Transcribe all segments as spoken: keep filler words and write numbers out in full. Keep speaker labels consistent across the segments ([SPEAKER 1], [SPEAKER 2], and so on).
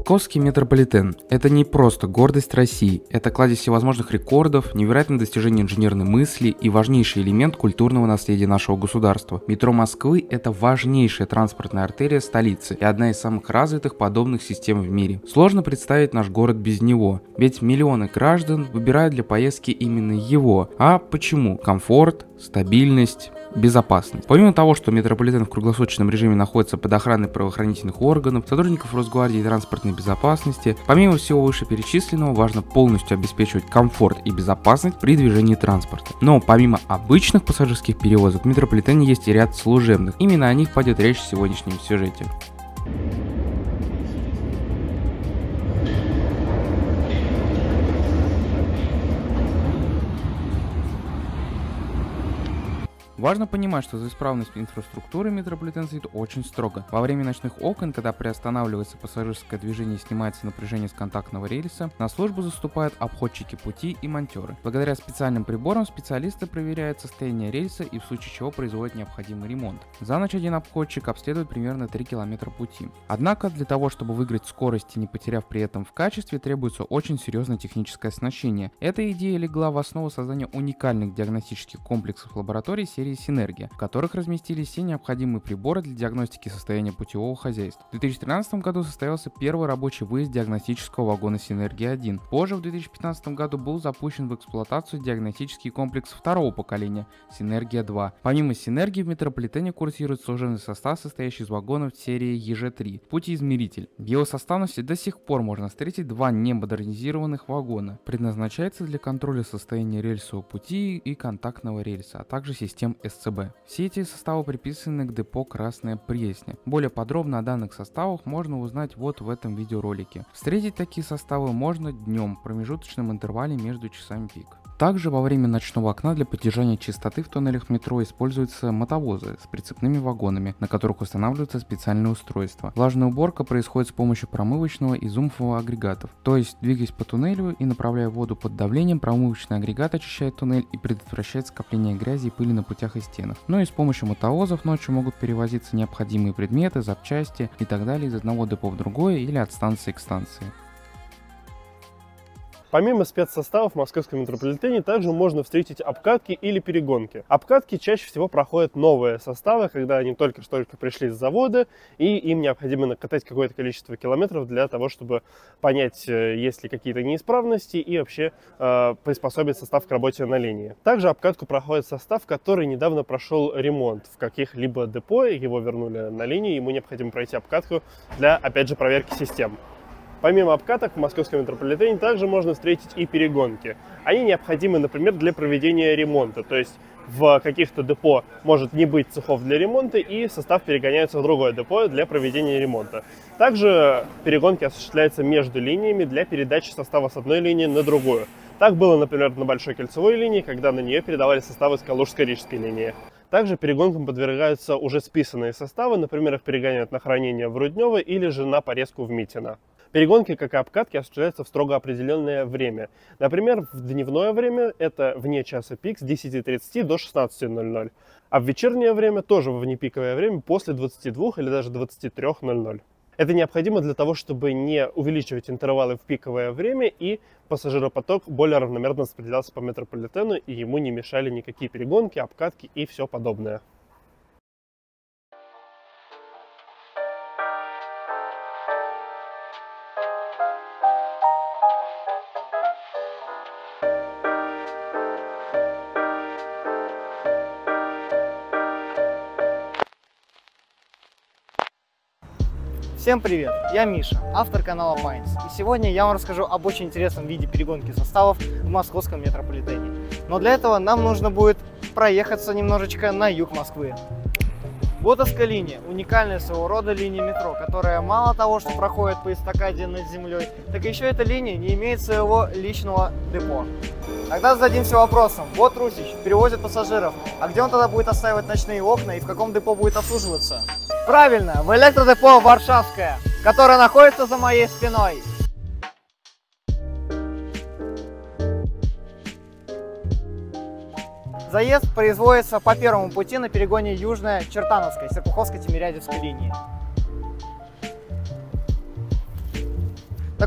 [SPEAKER 1] Московский метрополитен – это не просто гордость России, это кладезь всевозможных рекордов, невероятное достижение инженерной мысли и важнейший элемент культурного наследия нашего государства. Метро Москвы – это важнейшая транспортная артерия столицы и одна из самых развитых подобных систем в мире. Сложно представить наш город без него, ведь миллионы граждан выбирают для поездки именно его. А почему? Комфорт, стабильность, безопасность. Помимо того, что метрополитен в круглосуточном режиме находится под охраной правоохранительных органов, сотрудников Росгвардии и транспортной безопасности, помимо всего вышеперечисленного, важно полностью обеспечивать комфорт и безопасность при движении транспорта. Но помимо обычных пассажирских перевозок, в метрополитене есть и ряд служебных. Именно о них пойдет речь в сегодняшнем сюжете. Важно понимать, что за исправность инфраструктуры метрополитен следит очень строго. Во время ночных окон, когда приостанавливается пассажирское движение и снимается напряжение с контактного рельса, на службу заступают обходчики пути и монтеры. Благодаря специальным приборам специалисты проверяют состояние рельса и в случае чего производят необходимый ремонт. За ночь один обходчик обследует примерно три километра пути. Однако для того, чтобы выиграть скорость и не потеряв при этом в качестве, требуется очень серьезное техническое оснащение. Эта идея легла в основу создания уникальных диагностических комплексов лабораторий серии Синергия, в которых разместились все необходимые приборы для диагностики состояния путевого хозяйства. В две тысячи тринадцатом году состоялся первый рабочий выезд диагностического вагона Синергия один. Позже, в две тысячи пятнадцатом году, был запущен в эксплуатацию диагностический комплекс второго поколения Синергия два. Помимо Синергии в метрополитене курсирует служебный состав, состоящий из вагонов серии Е Ж три, путеизмеритель. В его составности до сих пор можно встретить два немодернизированных вагона. Предназначается для контроля состояния рельсового пути и контактного рельса, а также систем С Ц Б. Все эти составы приписаны к депо Красная Пресня. Более подробно о данных составах можно узнать вот в этом видеоролике. Встретить такие составы можно днем, в промежуточном интервале между часами пик. Также во время ночного окна для поддержания чистоты в туннелях метро используются мотовозы с прицепными вагонами, на которых устанавливаются специальные устройства. Влажная уборка происходит с помощью промывочного и зумфового агрегатов. То есть, двигаясь по туннелю и направляя воду под давлением, промывочный агрегат очищает туннель и предотвращает скопление грязи и пыли на путях и стенах. Ну и с помощью мотовозов ночью могут перевозиться необходимые предметы, запчасти и так далее из одного депо в другое или от станции к станции.
[SPEAKER 2] Помимо спецсоставов в московском метрополитене также можно встретить обкатки или перегонки. Обкатки чаще всего проходят новые составы, когда они только что пришли с завода, и им необходимо накатать какое-то количество километров для того, чтобы понять, есть ли какие-то неисправности и вообще э, приспособить состав к работе на линии. Также обкатку проходит состав, который недавно прошел ремонт в каких-либо депо, его вернули на линию, ему необходимо пройти обкатку для, опять же, проверки систем. Помимо обкаток в московском метрополитене также можно встретить и перегонки. Они необходимы, например, для проведения ремонта. То есть в каких-то депо может не быть цехов для ремонта, и состав перегоняется в другое депо для проведения ремонта. Также перегонки осуществляются между линиями для передачи состава с одной линии на другую. Так было, например, на Большой кольцевой линии, когда на нее передавали составы с Калужско-Рижской линии. Также перегонкам подвергаются уже списанные составы, например, их перегоняют на хранение в Руднево или же на порезку в Митино. Перегонки, как и обкатки, осуществляются в строго определенное время. Например, в дневное время это вне часа пик с десяти тридцати до шестнадцати ноль-ноль. А в вечернее время, тоже во внепиковое время, после двадцати двух или даже двадцати трёх ноль-ноль. Это необходимо для того, чтобы не увеличивать интервалы в пиковое время и пассажиропоток более равномерно распределялся по метрополитену и ему не мешали никакие перегонки, обкатки и все подобное.
[SPEAKER 3] Всем привет, я Миша, автор канала Pines, и сегодня я вам расскажу об очень интересном виде перегонки составов в московском метрополитене. Но для этого нам нужно будет проехаться немножечко на юг Москвы. Ботовская линия – уникальная своего рода линия метро, которая мало того, что проходит по эстакаде над землей, так еще эта линия не имеет своего личного депо. Тогда зададимся вопросом: вот Русич перевозит пассажиров, а где он тогда будет оставить ночные окна и в каком депо будет обслуживаться? Правильно, в электродепо Варшавское, которое находится за моей спиной. Заезд производится по первому пути на перегоне Южная Чертановской, Серпуховско-Тимирязевской линии.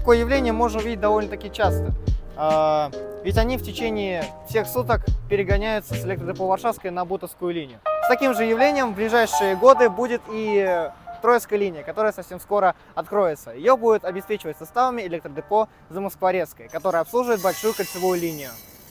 [SPEAKER 3] такое явление можно увидеть довольно-таки часто. А, ведь они в течение всех суток перегоняются с электродепо Варшавской на Бутовскую линию. С таким же явлением в ближайшие годы будет и Троицкая линия, которая совсем скоро откроется. Ее будет обеспечивать составами электродепо Замоскворецкой, которая обслуживает большую кольцевую линию.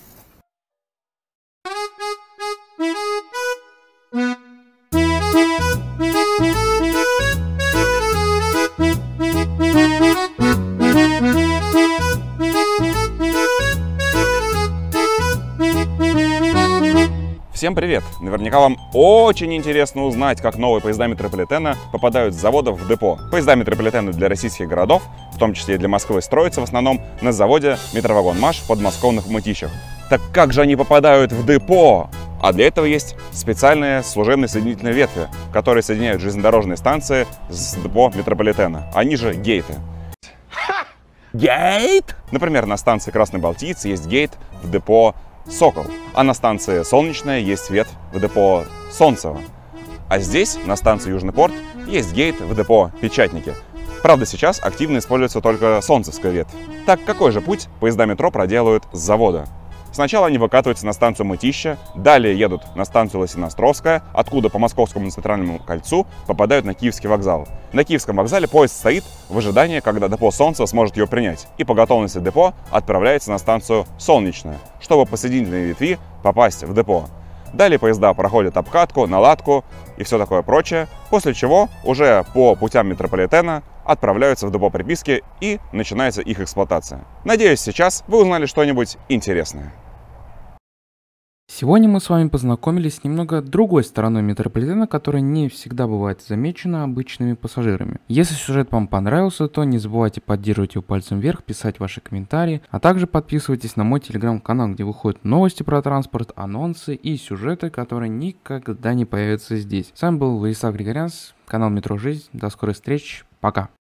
[SPEAKER 4] Всем привет! Наверняка вам очень интересно узнать, как новые поезда метрополитена попадают с заводов в депо. Поезда метрополитена для российских городов, в том числе и для Москвы, строятся в основном на заводе «Метровагон-Маш» в подмосковных Мытищах. Так как же они попадают в депо? А для этого есть специальные служебные соединительные ветви, которые соединяют железнодорожные станции с депо метрополитена. Они же гейты. Гейт? Например, на станции Красный Балтиец есть гейт в депо Сокол, а на станции Солнечная есть ветвь в депо Солнцево. А здесь, на станции Южный порт, есть гейт в депо Печатники. Правда, сейчас активно используется только Солнцевская ветвь. Так какой же путь поезда метро проделают с завода? Сначала они выкатываются на станцию Мытища, далее едут на станцию Лосиноостровская, откуда по Московскому центральному кольцу попадают на Киевский вокзал. На Киевском вокзале поезд стоит в ожидании, когда депо Солнцево сможет ее принять, и по готовности депо отправляется на станцию Солнечная, чтобы по соединительной ветви попасть в депо. Далее поезда проходят обкатку, наладку и все такое прочее, после чего уже по путям метрополитена отправляются в депо приписки и начинается их эксплуатация. Надеюсь, сейчас вы узнали что-нибудь интересное.
[SPEAKER 1] Сегодня мы с вами познакомились с немного другой стороной метрополитена, которая не всегда бывает замечена обычными пассажирами. Если сюжет вам понравился, то не забывайте поддерживать его пальцем вверх, писать ваши комментарии, а также подписывайтесь на мой телеграм-канал, где выходят новости про транспорт, анонсы и сюжеты, которые никогда не появятся здесь. С вами был Владислав Григорянс, канал Метро Жизнь. До скорой встречи, пока!